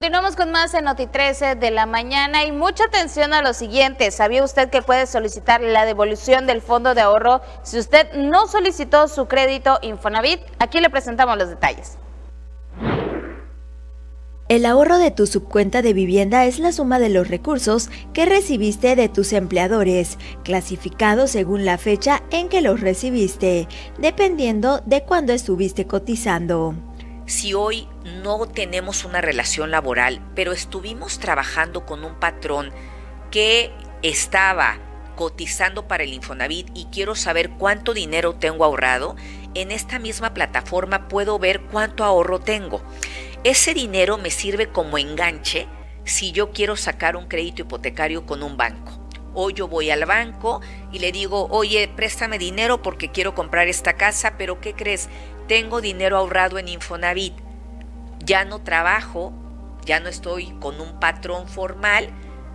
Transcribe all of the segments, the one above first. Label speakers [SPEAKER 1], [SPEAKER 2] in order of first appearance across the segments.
[SPEAKER 1] Continuamos con más en Noti 13 de la mañana y mucha atención a lo siguiente. ¿Sabía usted que puede solicitar la devolución del fondo de ahorro si usted no solicitó su crédito Infonavit? Aquí le presentamos los detalles.
[SPEAKER 2] El ahorro de tu subcuenta de vivienda es la suma de los recursos que recibiste de tus empleadores, clasificados según la fecha en que los recibiste, dependiendo de cuándo estuviste cotizando.
[SPEAKER 3] Si hoy no tenemos una relación laboral, pero estuvimos trabajando con un patrón que estaba cotizando para el Infonavit y quiero saber cuánto dinero tengo ahorrado, en esta misma plataforma puedo ver cuánto ahorro tengo. Ese dinero me sirve como enganche si yo quiero sacar un crédito hipotecario con un banco. O yo voy al banco y le digo, oye, préstame dinero porque quiero comprar esta casa, pero ¿qué crees? Tengo dinero ahorrado en Infonavit. Ya no trabajo, ya no estoy con un patrón formal,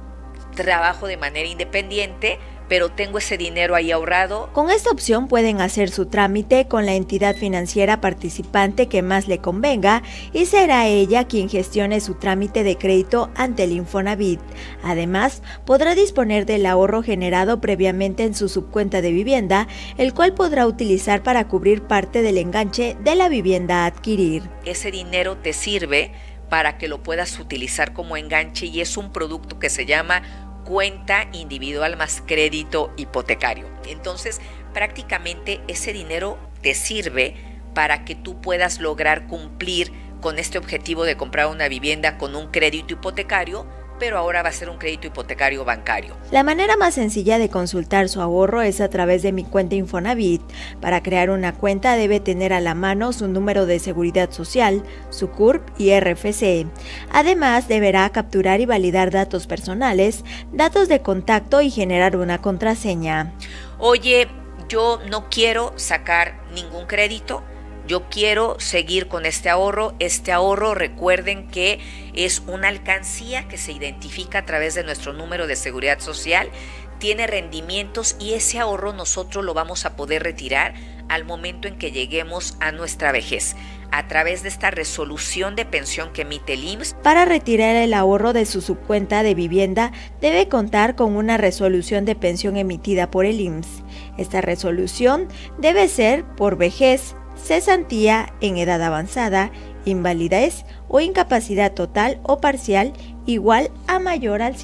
[SPEAKER 3] trabajo de manera independiente, pero tengo ese dinero ahí ahorrado.
[SPEAKER 2] Con esta opción pueden hacer su trámite con la entidad financiera participante que más le convenga y será ella quien gestione su trámite de crédito ante el Infonavit. Además, podrá disponer del ahorro generado previamente en su subcuenta de vivienda, el cual podrá utilizar para cubrir parte del enganche de la vivienda a adquirir.
[SPEAKER 3] Ese dinero te sirve para que lo puedas utilizar como enganche y es un producto que se llama cuenta individual más crédito hipotecario. Entonces, prácticamente ese dinero te sirve para que tú puedas lograr cumplir con este objetivo de comprar una vivienda con un crédito hipotecario, pero ahora va a ser un crédito hipotecario bancario.
[SPEAKER 2] La manera más sencilla de consultar su ahorro es a través de Mi Cuenta Infonavit. Para crear una cuenta debe tener a la mano su número de seguridad social, su CURP y RFC. Además, deberá capturar y validar datos personales, datos de contacto y generar una contraseña.
[SPEAKER 3] Oye, yo no quiero sacar ningún crédito. Yo quiero seguir con este ahorro. Este ahorro, recuerden que es una alcancía que se identifica a través de nuestro número de seguridad social, tiene rendimientos y ese ahorro nosotros lo vamos a poder retirar al momento en que lleguemos a nuestra vejez, a través de esta resolución de pensión que emite el IMSS.
[SPEAKER 2] Para retirar el ahorro de su subcuenta de vivienda, debe contar con una resolución de pensión emitida por el IMSS. Esta resolución debe ser por vejez, cesantía en edad avanzada, invalidez o incapacidad total o parcial igual a mayor al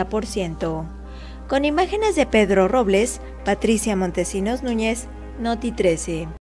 [SPEAKER 2] 50%. Con imágenes de Pedro Robles, Patricia Montesinos Núñez, Noti 13.